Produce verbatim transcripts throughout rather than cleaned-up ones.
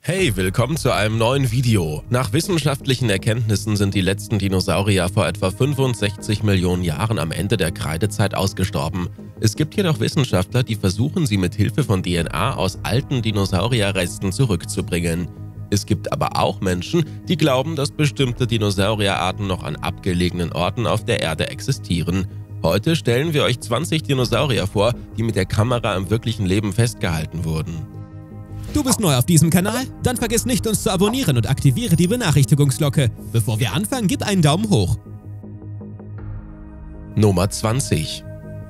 Hey, willkommen zu einem neuen Video. Nach wissenschaftlichen Erkenntnissen sind die letzten Dinosaurier vor etwa fünfundsechzig Millionen Jahren am Ende der Kreidezeit ausgestorben. Es gibt jedoch Wissenschaftler, die versuchen, sie mit Hilfe von D N A aus alten Dinosaurierresten zurückzubringen. Es gibt aber auch Menschen, die glauben, dass bestimmte Dinosaurierarten noch an abgelegenen Orten auf der Erde existieren. Heute stellen wir euch zwanzig Dinosaurier vor, die mit der Kamera im wirklichen Leben festgehalten wurden. Du bist neu auf diesem Kanal? Dann vergiss nicht, uns zu abonnieren und aktiviere die Benachrichtigungsglocke. Bevor wir anfangen, gib einen Daumen hoch. Nummer zwanzig.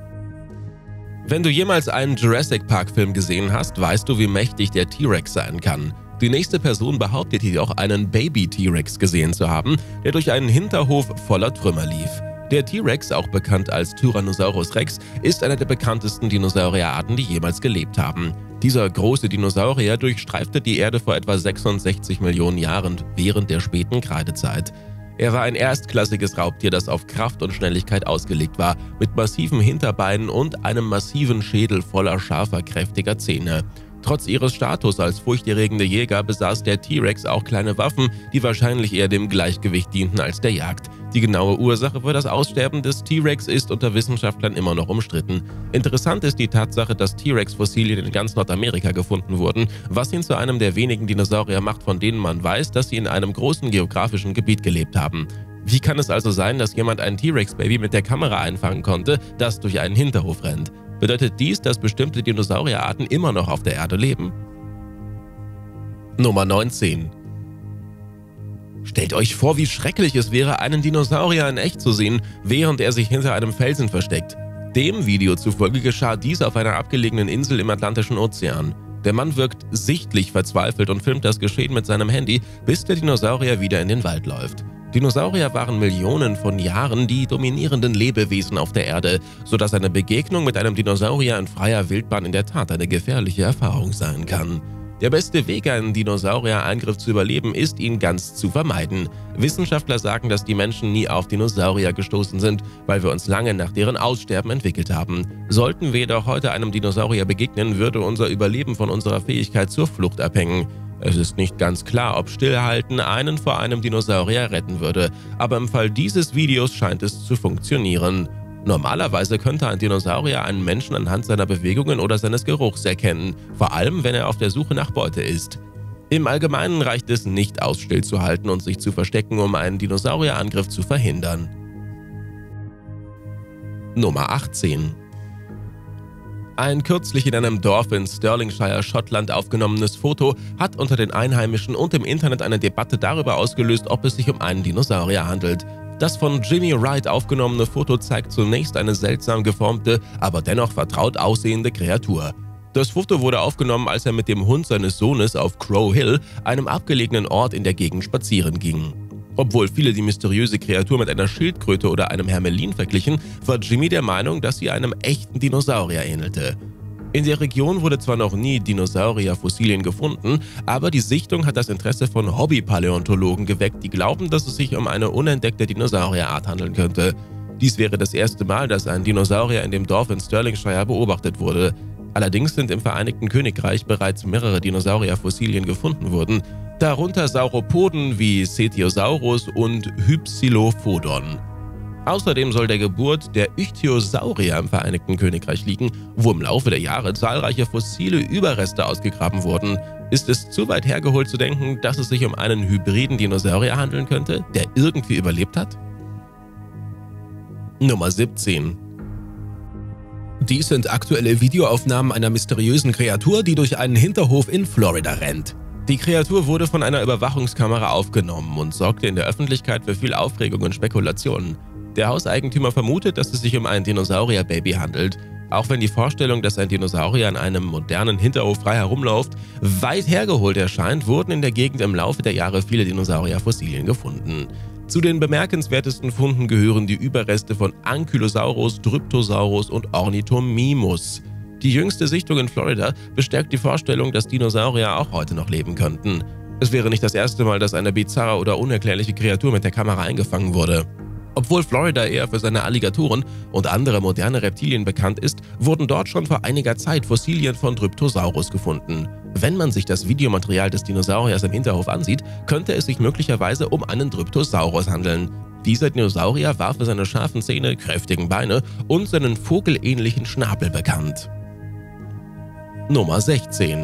Wenn du jemals einen Jurassic Park-Film gesehen hast, weißt du, wie mächtig der T-Rex sein kann. Die nächste Person behauptet jedoch, einen Baby-T-Rex gesehen zu haben, der durch einen Hinterhof voller Trümmer lief. Der T-Rex, auch bekannt als Tyrannosaurus Rex, ist einer der bekanntesten Dinosaurierarten, die jemals gelebt haben. Dieser große Dinosaurier durchstreifte die Erde vor etwa sechsundsechzig Millionen Jahren während der späten Kreidezeit. Er war ein erstklassiges Raubtier, das auf Kraft und Schnelligkeit ausgelegt war, mit massiven Hinterbeinen und einem massiven Schädel voller scharfer, kräftiger Zähne. Trotz ihres Status als furchterregende Jäger besaß der T-Rex auch kleine Waffen, die wahrscheinlich eher dem Gleichgewicht dienten als der Jagd. Die genaue Ursache für das Aussterben des T-Rex ist unter Wissenschaftlern immer noch umstritten. Interessant ist die Tatsache, dass T-Rex-Fossilien in ganz Nordamerika gefunden wurden, was ihn zu einem der wenigen Dinosaurier macht, von denen man weiß, dass sie in einem großen geografischen Gebiet gelebt haben. Wie kann es also sein, dass jemand ein T-Rex-Baby mit der Kamera einfangen konnte, das durch einen Hinterhof rennt? Bedeutet dies, dass bestimmte Dinosaurierarten immer noch auf der Erde leben? Nummer neunzehn. Stellt euch vor, wie schrecklich es wäre, einen Dinosaurier in echt zu sehen, während er sich hinter einem Felsen versteckt. Dem Video zufolge geschah dies auf einer abgelegenen Insel im Atlantischen Ozean. Der Mann wirkt sichtlich verzweifelt und filmt das Geschehen mit seinem Handy, bis der Dinosaurier wieder in den Wald läuft. Dinosaurier waren Millionen von Jahren die dominierenden Lebewesen auf der Erde, sodass eine Begegnung mit einem Dinosaurier in freier Wildbahn in der Tat eine gefährliche Erfahrung sein kann. Der beste Weg, einen Dinosaurier-Angriff zu überleben, ist, ihn ganz zu vermeiden. Wissenschaftler sagen, dass die Menschen nie auf Dinosaurier gestoßen sind, weil wir uns lange nach deren Aussterben entwickelt haben. Sollten wir jedoch heute einem Dinosaurier begegnen, würde unser Überleben von unserer Fähigkeit zur Flucht abhängen. Es ist nicht ganz klar, ob Stillhalten einen vor einem Dinosaurier retten würde, aber im Fall dieses Videos scheint es zu funktionieren. Normalerweise könnte ein Dinosaurier einen Menschen anhand seiner Bewegungen oder seines Geruchs erkennen, vor allem wenn er auf der Suche nach Beute ist. Im Allgemeinen reicht es nicht aus, stillzuhalten und sich zu verstecken, um einen Dinosaurierangriff zu verhindern. Nummer achtzehn. Ein kürzlich in einem Dorf in Stirlingshire, Schottland aufgenommenes Foto hat unter den Einheimischen und im Internet eine Debatte darüber ausgelöst, ob es sich um einen Dinosaurier handelt. Das von Jimmy Wright aufgenommene Foto zeigt zunächst eine seltsam geformte, aber dennoch vertraut aussehende Kreatur. Das Foto wurde aufgenommen, als er mit dem Hund seines Sohnes auf Crow Hill, einem abgelegenen Ort in der Gegend, spazieren ging. Obwohl viele die mysteriöse Kreatur mit einer Schildkröte oder einem Hermelin verglichen, war Jimmy der Meinung, dass sie einem echten Dinosaurier ähnelte. In der Region wurde zwar noch nie Dinosaurier-Fossilien gefunden, aber die Sichtung hat das Interesse von Hobby-Paläontologen geweckt, die glauben, dass es sich um eine unentdeckte Dinosaurierart handeln könnte. Dies wäre das erste Mal, dass ein Dinosaurier in dem Dorf in Stirlingshire beobachtet wurde. Allerdings sind im Vereinigten Königreich bereits mehrere Dinosaurier-Fossilien gefunden worden, darunter Sauropoden wie Cetiosaurus und Hypsilophodon. Außerdem soll der Geburt der Ichthyosaurier im Vereinigten Königreich liegen, wo im Laufe der Jahre zahlreiche fossile Überreste ausgegraben wurden. Ist es zu weit hergeholt zu denken, dass es sich um einen hybriden Dinosaurier handeln könnte, der irgendwie überlebt hat? Nummer siebzehn. Dies sind aktuelle Videoaufnahmen einer mysteriösen Kreatur, die durch einen Hinterhof in Florida rennt. Die Kreatur wurde von einer Überwachungskamera aufgenommen und sorgte in der Öffentlichkeit für viel Aufregung und Spekulationen. Der Hauseigentümer vermutet, dass es sich um ein Dinosaurier-Baby handelt. Auch wenn die Vorstellung, dass ein Dinosaurier in einem modernen Hinterhof frei herumläuft, weit hergeholt erscheint, wurden in der Gegend im Laufe der Jahre viele Dinosaurier-Fossilien gefunden. Zu den bemerkenswertesten Funden gehören die Überreste von Ankylosaurus, Dryptosaurus und Ornithomimus. Die jüngste Sichtung in Florida bestärkt die Vorstellung, dass Dinosaurier auch heute noch leben könnten. Es wäre nicht das erste Mal, dass eine bizarre oder unerklärliche Kreatur mit der Kamera eingefangen wurde. Obwohl Florida eher für seine Alligatoren und andere moderne Reptilien bekannt ist, wurden dort schon vor einiger Zeit Fossilien von Dryptosaurus gefunden. Wenn man sich das Videomaterial des Dinosauriers im Hinterhof ansieht, könnte es sich möglicherweise um einen Dryptosaurus handeln. Dieser Dinosaurier war für seine scharfen Zähne, kräftigen Beine und seinen vogelähnlichen Schnabel bekannt. Nummer sechzehn.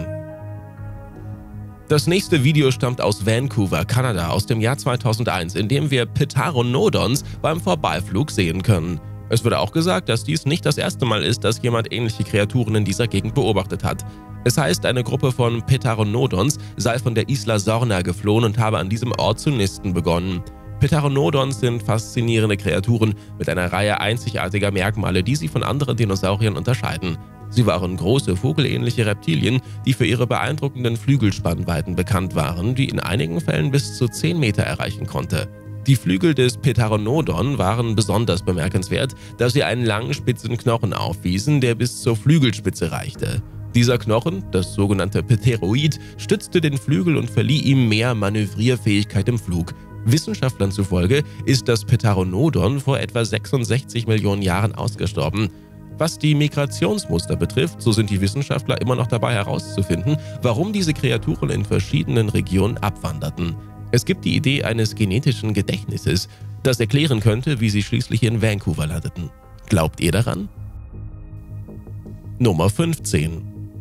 Das nächste Video stammt aus Vancouver, Kanada, aus dem Jahr zweitausendeins, in dem wir Pteranodons beim Vorbeiflug sehen können. Es wurde auch gesagt, dass dies nicht das erste Mal ist, dass jemand ähnliche Kreaturen in dieser Gegend beobachtet hat. Es heißt, eine Gruppe von Pteranodons sei von der Isla Sorna geflohen und habe an diesem Ort zu nisten begonnen. Pteranodons sind faszinierende Kreaturen mit einer Reihe einzigartiger Merkmale, die sie von anderen Dinosauriern unterscheiden. Sie waren große, vogelähnliche Reptilien, die für ihre beeindruckenden Flügelspannweiten bekannt waren, die in einigen Fällen bis zu zehn Meter erreichen konnte. Die Flügel des Pteranodon waren besonders bemerkenswert, da sie einen langen, spitzen Knochen aufwiesen, der bis zur Flügelspitze reichte. Dieser Knochen, das sogenannte Pteroid, stützte den Flügel und verlieh ihm mehr Manövrierfähigkeit im Flug. Wissenschaftlern zufolge ist das Pteranodon vor etwa sechsundsechzig Millionen Jahren ausgestorben. Was die Migrationsmuster betrifft, so sind die Wissenschaftler immer noch dabei herauszufinden, warum diese Kreaturen in verschiedenen Regionen abwanderten. Es gibt die Idee eines genetischen Gedächtnisses, das erklären könnte, wie sie schließlich in Vancouver landeten. Glaubt ihr daran? Nummer fünfzehn.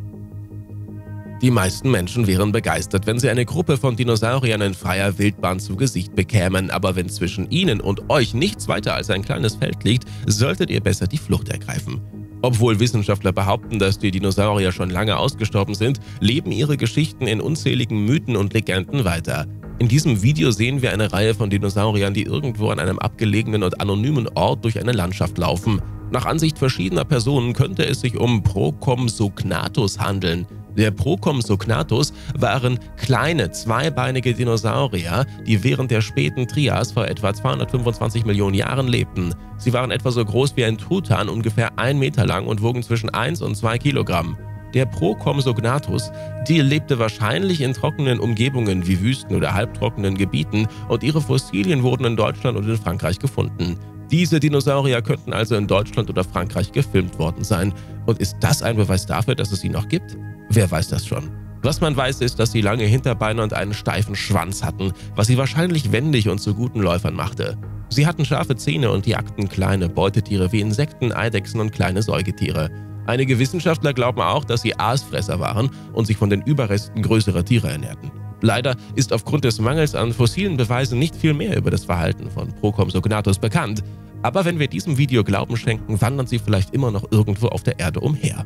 Die meisten Menschen wären begeistert, wenn sie eine Gruppe von Dinosauriern in freier Wildbahn zu Gesicht bekämen, aber wenn zwischen ihnen und euch nichts weiter als ein kleines Feld liegt, solltet ihr besser die Flucht ergreifen. Obwohl Wissenschaftler behaupten, dass die Dinosaurier schon lange ausgestorben sind, leben ihre Geschichten in unzähligen Mythen und Legenden weiter. In diesem Video sehen wir eine Reihe von Dinosauriern, die irgendwo an einem abgelegenen und anonymen Ort durch eine Landschaft laufen. Nach Ansicht verschiedener Personen könnte es sich um Procompsognathus handeln. Der Procompsognathus waren kleine, zweibeinige Dinosaurier, die während der späten Trias vor etwa zweihundertfünfundzwanzig Millionen Jahren lebten. Sie waren etwa so groß wie ein Truthahn, ungefähr ein Meter lang und wogen zwischen eins und zwei Kilogramm. Der Procompsognathus, die lebte wahrscheinlich in trockenen Umgebungen wie Wüsten oder halbtrockenen Gebieten und ihre Fossilien wurden in Deutschland und in Frankreich gefunden. Diese Dinosaurier könnten also in Deutschland oder Frankreich gefilmt worden sein. Und ist das ein Beweis dafür, dass es sie noch gibt? Wer weiß das schon? Was man weiß, ist, dass sie lange Hinterbeine und einen steifen Schwanz hatten, was sie wahrscheinlich wendig und zu guten Läufern machte. Sie hatten scharfe Zähne und jagten kleine Beutetiere wie Insekten, Eidechsen und kleine Säugetiere. Einige Wissenschaftler glauben auch, dass sie Aasfresser waren und sich von den Überresten größerer Tiere ernährten. Leider ist aufgrund des Mangels an fossilen Beweisen nicht viel mehr über das Verhalten von Procompsognathus bekannt. Aber wenn wir diesem Video Glauben schenken, wandern sie vielleicht immer noch irgendwo auf der Erde umher.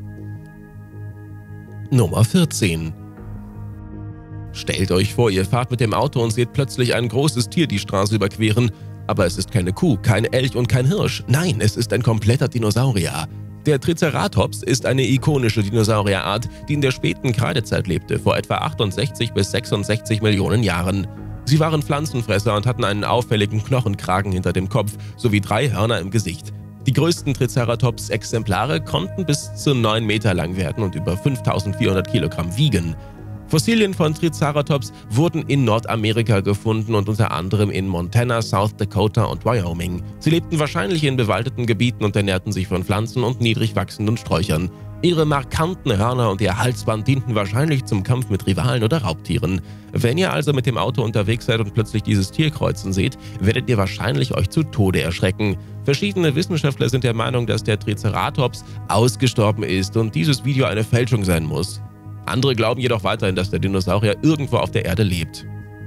Nummer vierzehn. Stellt euch vor, ihr fahrt mit dem Auto und seht plötzlich ein großes Tier die Straße überqueren. Aber es ist keine Kuh, kein Elch und kein Hirsch. Nein, es ist ein kompletter Dinosaurier. Der Triceratops ist eine ikonische Dinosaurierart, die in der späten Kreidezeit lebte, vor etwa achtundsechzig bis sechsundsechzig Millionen Jahren. Sie waren Pflanzenfresser und hatten einen auffälligen Knochenkragen hinter dem Kopf sowie drei Hörner im Gesicht. Die größten Triceratops-Exemplare konnten bis zu neun Meter lang werden und über fünftausendvierhundert Kilogramm wiegen. Fossilien von Triceratops wurden in Nordamerika gefunden und unter anderem in Montana, South Dakota und Wyoming. Sie lebten wahrscheinlich in bewaldeten Gebieten und ernährten sich von Pflanzen und niedrig wachsenden Sträuchern. Ihre markanten Hörner und ihr Halsband dienten wahrscheinlich zum Kampf mit Rivalen oder Raubtieren. Wenn ihr also mit dem Auto unterwegs seid und plötzlich dieses Tier kreuzen seht, werdet ihr wahrscheinlich euch zu Tode erschrecken. Verschiedene Wissenschaftler sind der Meinung, dass der Triceratops ausgestorben ist und dieses Video eine Fälschung sein muss. Andere glauben jedoch weiterhin, dass der Dinosaurier irgendwo auf der Erde lebt.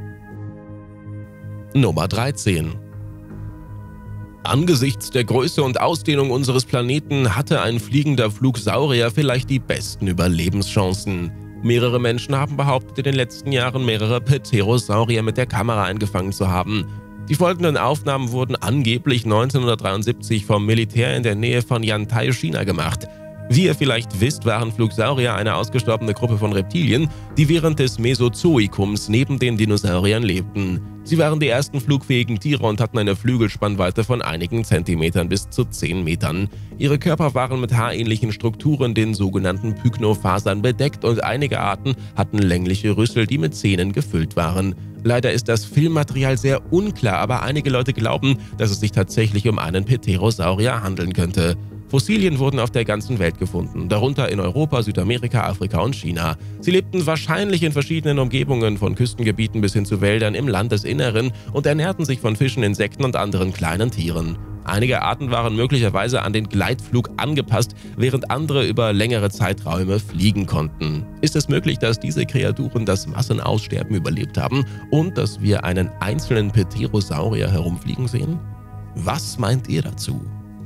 Nummer dreizehn. Angesichts der Größe und Ausdehnung unseres Planeten hatte ein fliegender Flugsaurier vielleicht die besten Überlebenschancen. Mehrere Menschen haben behauptet, in den letzten Jahren mehrere Pterosaurier mit der Kamera eingefangen zu haben. Die folgenden Aufnahmen wurden angeblich neunzehnhundertdreiundsiebzig vom Militär in der Nähe von Yantai, China gemacht. Wie ihr vielleicht wisst, waren Flugsaurier eine ausgestorbene Gruppe von Reptilien, die während des Mesozoikums neben den Dinosauriern lebten. Sie waren die ersten flugfähigen Tiere und hatten eine Flügelspannweite von einigen Zentimetern bis zu zehn Metern. Ihre Körper waren mit haarähnlichen Strukturen, den sogenannten Pyknofasern, bedeckt und einige Arten hatten längliche Rüssel, die mit Zähnen gefüllt waren. Leider ist das Filmmaterial sehr unklar, aber einige Leute glauben, dass es sich tatsächlich um einen Pterosaurier handeln könnte. Fossilien wurden auf der ganzen Welt gefunden, darunter in Europa, Südamerika, Afrika und China. Sie lebten wahrscheinlich in verschiedenen Umgebungen, von Küstengebieten bis hin zu Wäldern im Landesinneren und ernährten sich von Fischen, Insekten und anderen kleinen Tieren. Einige Arten waren möglicherweise an den Gleitflug angepasst, während andere über längere Zeiträume fliegen konnten. Ist es möglich, dass diese Kreaturen das Massenaussterben überlebt haben und dass wir einen einzelnen Pterosaurier herumfliegen sehen? Was meint ihr dazu?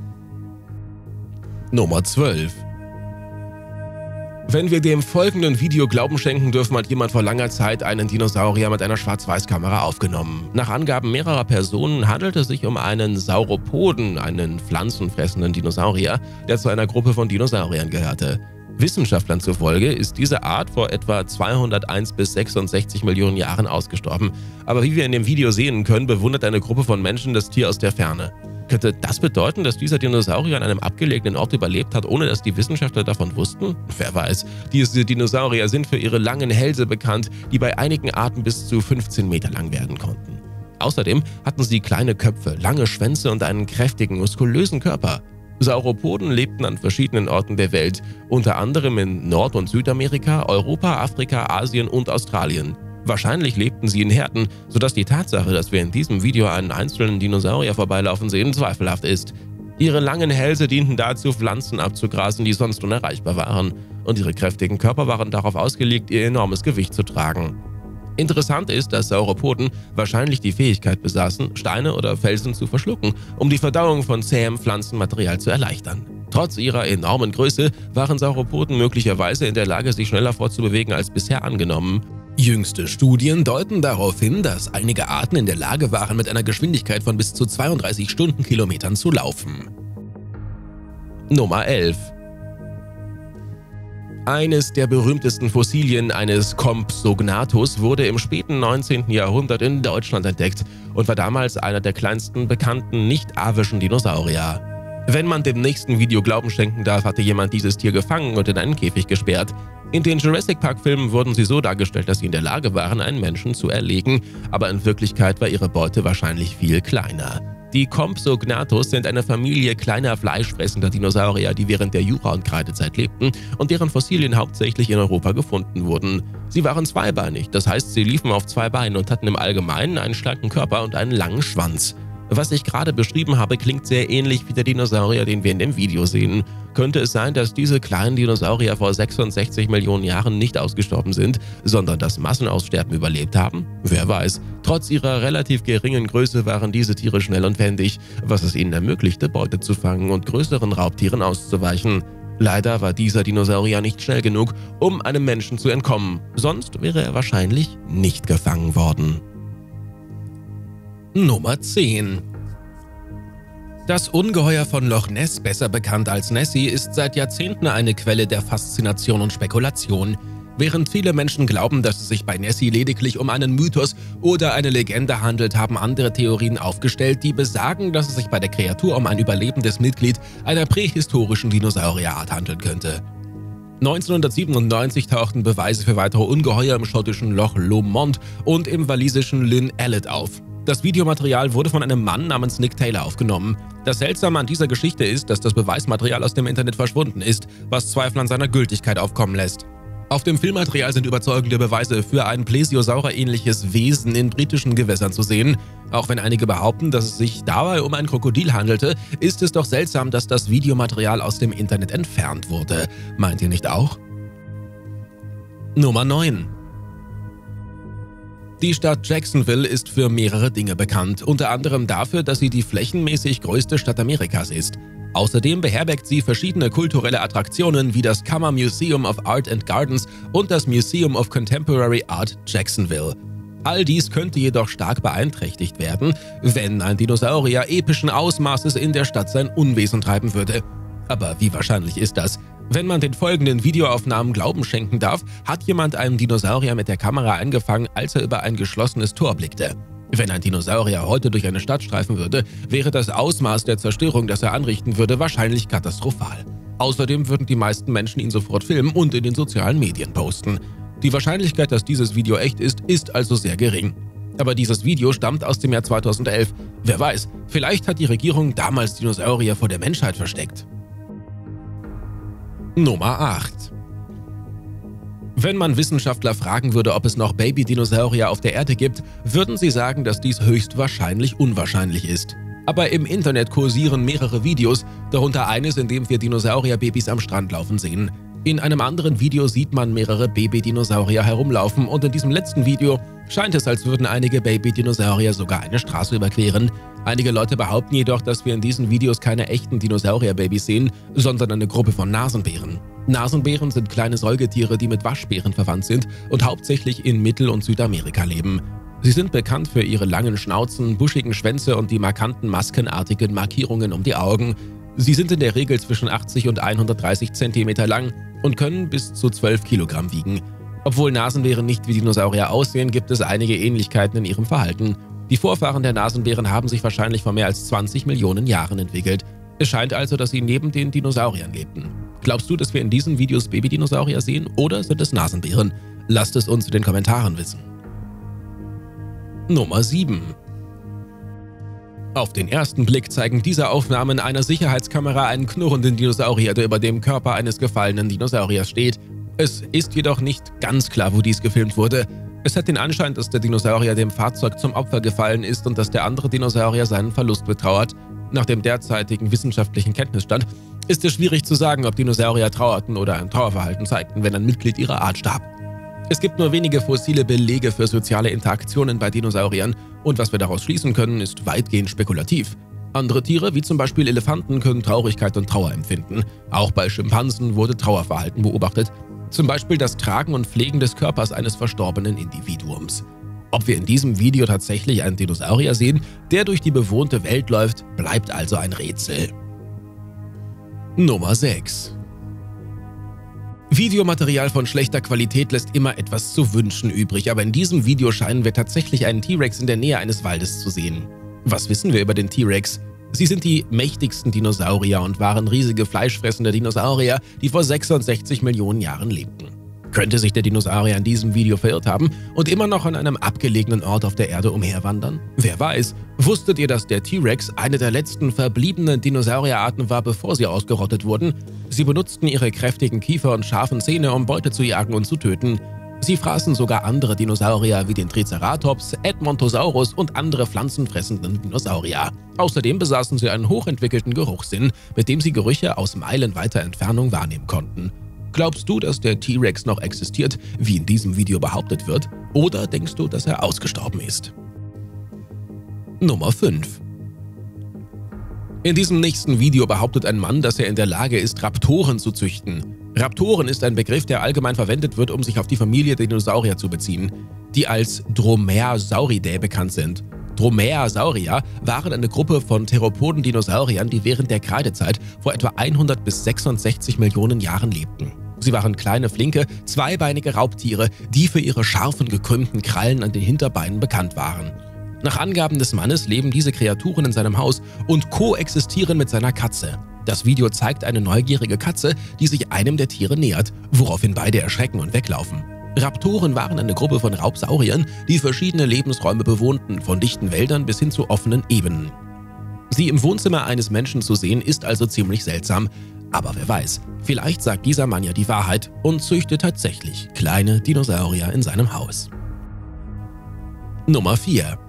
Nummer zwölf. Wenn wir dem folgenden Video Glauben schenken dürfen, hat jemand vor langer Zeit einen Dinosaurier mit einer Schwarz-Weiß-Kamera aufgenommen. Nach Angaben mehrerer Personen handelt es sich um einen Sauropoden, einen pflanzenfressenden Dinosaurier, der zu einer Gruppe von Dinosauriern gehörte. Wissenschaftlern zufolge ist diese Art vor etwa zweihunderteins bis sechsundsechzig Millionen Jahren ausgestorben. Aber wie wir in dem Video sehen können, bewundert eine Gruppe von Menschen das Tier aus der Ferne. Könnte das bedeuten, dass dieser Dinosaurier an einem abgelegenen Ort überlebt hat, ohne dass die Wissenschaftler davon wussten? Wer weiß. Diese Dinosaurier sind für ihre langen Hälse bekannt, die bei einigen Arten bis zu fünfzehn Meter lang werden konnten. Außerdem hatten sie kleine Köpfe, lange Schwänze und einen kräftigen, muskulösen Körper. Sauropoden lebten an verschiedenen Orten der Welt, unter anderem in Nord- und Südamerika, Europa, Afrika, Asien und Australien. Wahrscheinlich lebten sie in Herden, sodass die Tatsache, dass wir in diesem Video einen einzelnen Dinosaurier vorbeilaufen sehen, zweifelhaft ist. Ihre langen Hälse dienten dazu, Pflanzen abzugrasen, die sonst unerreichbar waren, und ihre kräftigen Körper waren darauf ausgelegt, ihr enormes Gewicht zu tragen. Interessant ist, dass Sauropoden wahrscheinlich die Fähigkeit besaßen, Steine oder Felsen zu verschlucken, um die Verdauung von zähem Pflanzenmaterial zu erleichtern. Trotz ihrer enormen Größe waren Sauropoden möglicherweise in der Lage, sich schneller fortzubewegen als bisher angenommen. Jüngste Studien deuten darauf hin, dass einige Arten in der Lage waren, mit einer Geschwindigkeit von bis zu zweiunddreißig Stundenkilometern zu laufen. Nummer elf. Eines der berühmtesten Fossilien eines Compsognathus wurde im späten neunzehnten Jahrhundert in Deutschland entdeckt und war damals einer der kleinsten bekannten nicht-avischen Dinosaurier. Wenn man dem nächsten Video Glauben schenken darf, hatte jemand dieses Tier gefangen und in einen Käfig gesperrt. In den Jurassic Park-Filmen wurden sie so dargestellt, dass sie in der Lage waren, einen Menschen zu erlegen, aber in Wirklichkeit war ihre Beute wahrscheinlich viel kleiner. Die Compsognathus sind eine Familie kleiner fleischfressender Dinosaurier, die während der Jura- und Kreidezeit lebten und deren Fossilien hauptsächlich in Europa gefunden wurden. Sie waren zweibeinig, das heißt, sie liefen auf zwei Beinen und hatten im Allgemeinen einen schlanken Körper und einen langen Schwanz. Was ich gerade beschrieben habe, klingt sehr ähnlich wie der Dinosaurier, den wir in dem Video sehen. Könnte es sein, dass diese kleinen Dinosaurier vor sechsundsechzig Millionen Jahren nicht ausgestorben sind, sondern das Massenaussterben überlebt haben? Wer weiß. Trotz ihrer relativ geringen Größe waren diese Tiere schnell und wendig, was es ihnen ermöglichte, Beute zu fangen und größeren Raubtieren auszuweichen. Leider war dieser Dinosaurier nicht schnell genug, um einem Menschen zu entkommen, sonst wäre er wahrscheinlich nicht gefangen worden. Nummer zehn. Das Ungeheuer von Loch Ness, besser bekannt als Nessie, ist seit Jahrzehnten eine Quelle der Faszination und Spekulation. Während viele Menschen glauben, dass es sich bei Nessie lediglich um einen Mythos oder eine Legende handelt, haben andere Theorien aufgestellt, die besagen, dass es sich bei der Kreatur um ein überlebendes Mitglied einer prähistorischen Dinosaurierart handeln könnte. neunzehnhundertsiebenundneunzig tauchten Beweise für weitere Ungeheuer im schottischen Loch Lomond und im walisischen Lyn Ellet auf. Das Videomaterial wurde von einem Mann namens Nick Taylor aufgenommen. Das Seltsame an dieser Geschichte ist, dass das Beweismaterial aus dem Internet verschwunden ist, was Zweifel an seiner Gültigkeit aufkommen lässt. Auf dem Filmmaterial sind überzeugende Beweise für ein Plesiosaur-ähnliches Wesen in britischen Gewässern zu sehen. Auch wenn einige behaupten, dass es sich dabei um ein Krokodil handelte, ist es doch seltsam, dass das Videomaterial aus dem Internet entfernt wurde. Meint ihr nicht auch? Nummer neun. Die Stadt Jacksonville ist für mehrere Dinge bekannt, unter anderem dafür, dass sie die flächenmäßig größte Stadt Amerikas ist. Außerdem beherbergt sie verschiedene kulturelle Attraktionen wie das Cummer Museum of Art and Gardens und das Museum of Contemporary Art Jacksonville. All dies könnte jedoch stark beeinträchtigt werden, wenn ein Dinosaurier epischen Ausmaßes in der Stadt sein Unwesen treiben würde. Aber wie wahrscheinlich ist das? Wenn man den folgenden Videoaufnahmen Glauben schenken darf, hat jemand einen Dinosaurier mit der Kamera eingefangen, als er über ein geschlossenes Tor blickte. Wenn ein Dinosaurier heute durch eine Stadt streifen würde, wäre das Ausmaß der Zerstörung, das er anrichten würde, wahrscheinlich katastrophal. Außerdem würden die meisten Menschen ihn sofort filmen und in den sozialen Medien posten. Die Wahrscheinlichkeit, dass dieses Video echt ist, ist also sehr gering. Aber dieses Video stammt aus dem Jahr zweitausendelf. Wer weiß, vielleicht hat die Regierung damals Dinosaurier vor der Menschheit versteckt. Nummer acht. Wenn man Wissenschaftler fragen würde, ob es noch Baby-Dinosaurier auf der Erde gibt, würden sie sagen, dass dies höchstwahrscheinlich unwahrscheinlich ist. Aber im Internet kursieren mehrere Videos, darunter eines, in dem wir Dinosaurierbabys am Strand laufen sehen. In einem anderen Video sieht man mehrere Baby-Dinosaurier herumlaufen und in diesem letzten Video scheint es, als würden einige Baby-Dinosaurier sogar eine Straße überqueren. Einige Leute behaupten jedoch, dass wir in diesen Videos keine echten Dinosaurierbabys sehen, sondern eine Gruppe von Nasenbären. Nasenbären sind kleine Säugetiere, die mit Waschbären verwandt sind und hauptsächlich in Mittel- und Südamerika leben. Sie sind bekannt für ihre langen Schnauzen, buschigen Schwänze und die markanten maskenartigen Markierungen um die Augen. Sie sind in der Regel zwischen achtzig und hundertdreißig Zentimeter lang und können bis zu zwölf Kilogramm wiegen. Obwohl Nasenbären nicht wie Dinosaurier aussehen, gibt es einige Ähnlichkeiten in ihrem Verhalten. Die Vorfahren der Nasenbären haben sich wahrscheinlich vor mehr als zwanzig Millionen Jahren entwickelt. Es scheint also, dass sie neben den Dinosauriern lebten. Glaubst du, dass wir in diesen Videos Baby-Dinosaurier sehen oder sind es Nasenbären? Lasst es uns in den Kommentaren wissen. Nummer sieben. Auf den ersten Blick zeigen diese Aufnahmen einer Sicherheitskamera einen knurrenden Dinosaurier, der über dem Körper eines gefallenen Dinosauriers steht. Es ist jedoch nicht ganz klar, wo dies gefilmt wurde. Es hat den Anschein, dass der Dinosaurier dem Fahrzeug zum Opfer gefallen ist und dass der andere Dinosaurier seinen Verlust betrauert. Nach dem derzeitigen wissenschaftlichen Kenntnisstand ist es schwierig zu sagen, ob Dinosaurier trauerten oder ein Trauerverhalten zeigten, wenn ein Mitglied ihrer Art starb. Es gibt nur wenige fossile Belege für soziale Interaktionen bei Dinosauriern und was wir daraus schließen können, ist weitgehend spekulativ. Andere Tiere, wie zum Beispiel Elefanten, können Traurigkeit und Trauer empfinden. Auch bei Schimpansen wurde Trauerverhalten beobachtet, zum Beispiel das Tragen und Pflegen des Körpers eines verstorbenen Individuums. Ob wir in diesem Video tatsächlich einen Dinosaurier sehen, der durch die bewohnte Welt läuft, bleibt also ein Rätsel. Nummer sechs. Videomaterial von schlechter Qualität lässt immer etwas zu wünschen übrig, aber in diesem Video scheinen wir tatsächlich einen T-Rex in der Nähe eines Waldes zu sehen. Was wissen wir über den T-Rex? Sie sind die mächtigsten Dinosaurier und waren riesige fleischfressende Dinosaurier, die vor sechsundsechzig Millionen Jahren lebten. Könnte sich der Dinosaurier in diesem Video verirrt haben und immer noch an einem abgelegenen Ort auf der Erde umherwandern? Wer weiß, wusstet ihr, dass der T-Rex eine der letzten verbliebenen Dinosaurierarten war, bevor sie ausgerottet wurden? Sie benutzten ihre kräftigen Kiefer und scharfen Zähne, um Beute zu jagen und zu töten. Sie fraßen sogar andere Dinosaurier wie den Triceratops, Edmontosaurus und andere pflanzenfressenden Dinosaurier. Außerdem besaßen sie einen hochentwickelten Geruchssinn, mit dem sie Gerüche aus meilenweiter Entfernung wahrnehmen konnten. Glaubst du, dass der T-Rex noch existiert, wie in diesem Video behauptet wird? Oder denkst du, dass er ausgestorben ist? Nummer fünf. In diesem nächsten Video behauptet ein Mann, dass er in der Lage ist, Raptoren zu züchten. Raptoren ist ein Begriff, der allgemein verwendet wird, um sich auf die Familie der Dinosaurier zu beziehen, die als Dromaeosauridae bekannt sind. Dromaeosaurier waren eine Gruppe von Theropoden-Dinosauriern, die während der Kreidezeit vor etwa hundert bis sechsundsechzig Millionen Jahren lebten. Sie waren kleine, flinke, zweibeinige Raubtiere, die für ihre scharfen, gekrümmten Krallen an den Hinterbeinen bekannt waren. Nach Angaben des Mannes leben diese Kreaturen in seinem Haus und koexistieren mit seiner Katze. Das Video zeigt eine neugierige Katze, die sich einem der Tiere nähert, woraufhin beide erschrecken und weglaufen. Raptoren waren eine Gruppe von Raubsauriern, die verschiedene Lebensräume bewohnten, von dichten Wäldern bis hin zu offenen Ebenen. Sie im Wohnzimmer eines Menschen zu sehen, ist also ziemlich seltsam. Aber wer weiß, vielleicht sagt dieser Mann ja die Wahrheit und züchtet tatsächlich kleine Dinosaurier in seinem Haus. Nummer vier.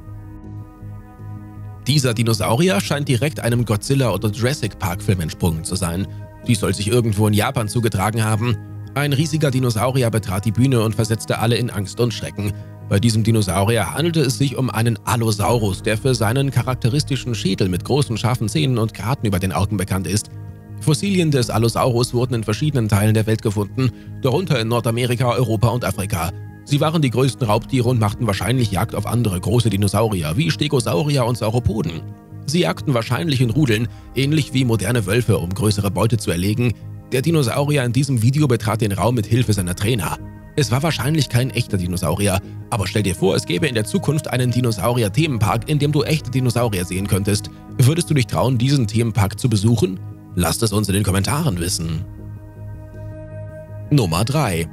Dieser Dinosaurier scheint direkt einem Godzilla- oder Jurassic Park-Film entsprungen zu sein. Dies soll sich irgendwo in Japan zugetragen haben. Ein riesiger Dinosaurier betrat die Bühne und versetzte alle in Angst und Schrecken. Bei diesem Dinosaurier handelte es sich um einen Allosaurus, der für seinen charakteristischen Schädel mit großen scharfen Zähnen und Graten über den Augen bekannt ist. Fossilien des Allosaurus wurden in verschiedenen Teilen der Welt gefunden, darunter in Nordamerika, Europa und Afrika. Sie waren die größten Raubtiere und machten wahrscheinlich Jagd auf andere große Dinosaurier wie Stegosaurier und Sauropoden. Sie jagten wahrscheinlich in Rudeln, ähnlich wie moderne Wölfe, um größere Beute zu erlegen. Der Dinosaurier in diesem Video betrat den Raum mit Hilfe seiner Trainer. Es war wahrscheinlich kein echter Dinosaurier, aber stell dir vor, es gäbe in der Zukunft einen Dinosaurier-Themenpark, in dem du echte Dinosaurier sehen könntest. Würdest du dich trauen, diesen Themenpark zu besuchen? Lasst es uns in den Kommentaren wissen. Nummer drei.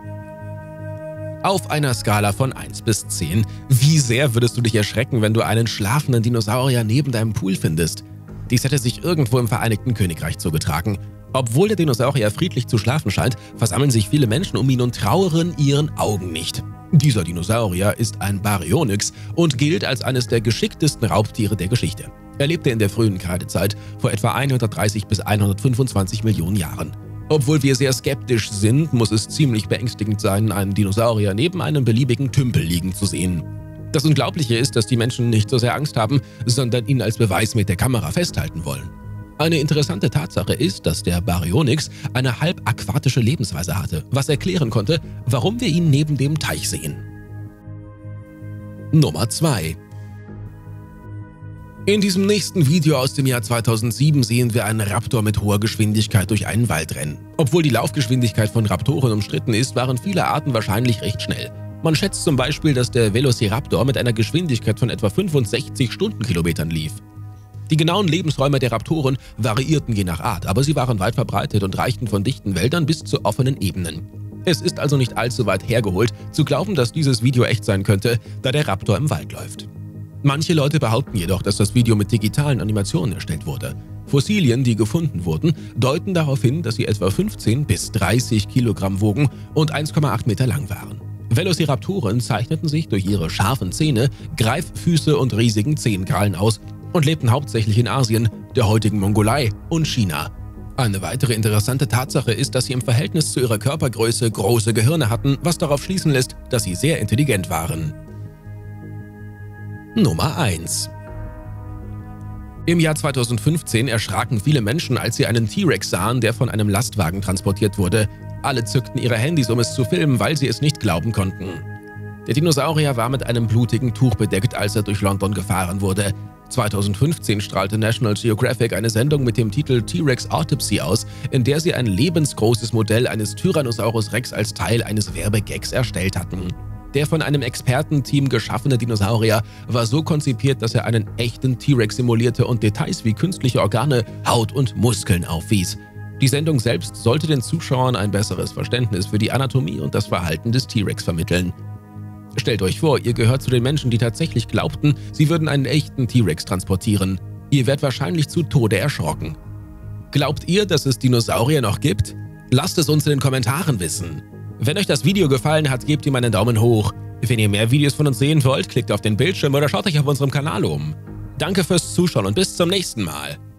Auf einer Skala von eins bis zehn, wie sehr würdest du dich erschrecken, wenn du einen schlafenden Dinosaurier neben deinem Pool findest? Dies hätte sich irgendwo im Vereinigten Königreich zugetragen. Obwohl der Dinosaurier friedlich zu schlafen scheint, versammeln sich viele Menschen um ihn und trauern ihren Augen nicht. Dieser Dinosaurier ist ein Baryonyx und gilt als eines der geschicktesten Raubtiere der Geschichte. Er lebte in der frühen Kreidezeit vor etwa hundertdreißig bis hundertfünfundzwanzig Millionen Jahren. Obwohl wir sehr skeptisch sind, muss es ziemlich beängstigend sein, einen Dinosaurier neben einem beliebigen Tümpel liegen zu sehen. Das Unglaubliche ist, dass die Menschen nicht so sehr Angst haben, sondern ihn als Beweis mit der Kamera festhalten wollen. Eine interessante Tatsache ist, dass der Baryonyx eine halb aquatische Lebensweise hatte, was erklären konnte, warum wir ihn neben dem Teich sehen. Nummer zwei. In diesem nächsten Video aus dem Jahr zweitausendsieben sehen wir einen Raptor mit hoher Geschwindigkeit durch einen Wald rennen. Obwohl die Laufgeschwindigkeit von Raptoren umstritten ist, waren viele Arten wahrscheinlich recht schnell. Man schätzt zum Beispiel, dass der Velociraptor mit einer Geschwindigkeit von etwa fünfundsechzig Stundenkilometern lief. Die genauen Lebensräume der Raptoren variierten je nach Art, aber sie waren weit verbreitet und reichten von dichten Wäldern bis zu offenen Ebenen. Es ist also nicht allzu weit hergeholt, zu glauben, dass dieses Video echt sein könnte, da der Raptor im Wald läuft. Manche Leute behaupten jedoch, dass das Video mit digitalen Animationen erstellt wurde. Fossilien, die gefunden wurden, deuten darauf hin, dass sie etwa fünfzehn bis dreißig Kilogramm wogen und eins Komma acht Meter lang waren. Velociraptoren zeichneten sich durch ihre scharfen Zähne, Greiffüße und riesigen Zehenkrallen aus und lebten hauptsächlich in Asien, der heutigen Mongolei und China. Eine weitere interessante Tatsache ist, dass sie im Verhältnis zu ihrer Körpergröße große Gehirne hatten, was darauf schließen lässt, dass sie sehr intelligent waren. Nummer eins. Im Jahr zweitausendfünfzehn erschraken viele Menschen, als sie einen T-Rex sahen, der von einem Lastwagen transportiert wurde. Alle zückten ihre Handys, um es zu filmen, weil sie es nicht glauben konnten. Der Dinosaurier war mit einem blutigen Tuch bedeckt, als er durch London gefahren wurde. zweitausendfünfzehn strahlte National Geographic eine Sendung mit dem Titel T-Rex Autopsy aus, in der sie ein lebensgroßes Modell eines Tyrannosaurus Rex als Teil eines Werbegags erstellt hatten. Der von einem Expertenteam geschaffene Dinosaurier war so konzipiert, dass er einen echten T-Rex simulierte und Details wie künstliche Organe, Haut und Muskeln aufwies. Die Sendung selbst sollte den Zuschauern ein besseres Verständnis für die Anatomie und das Verhalten des T-Rex vermitteln. Stellt euch vor, ihr gehört zu den Menschen, die tatsächlich glaubten, sie würden einen echten T-Rex transportieren. Ihr werdet wahrscheinlich zu Tode erschrocken. Glaubt ihr, dass es Dinosaurier noch gibt? Lasst es uns in den Kommentaren wissen. Wenn euch das Video gefallen hat, gebt ihm einen Daumen hoch. Wenn ihr mehr Videos von uns sehen wollt, klickt auf den Bildschirm oder schaut euch auf unserem Kanal um. Danke fürs Zuschauen und bis zum nächsten Mal.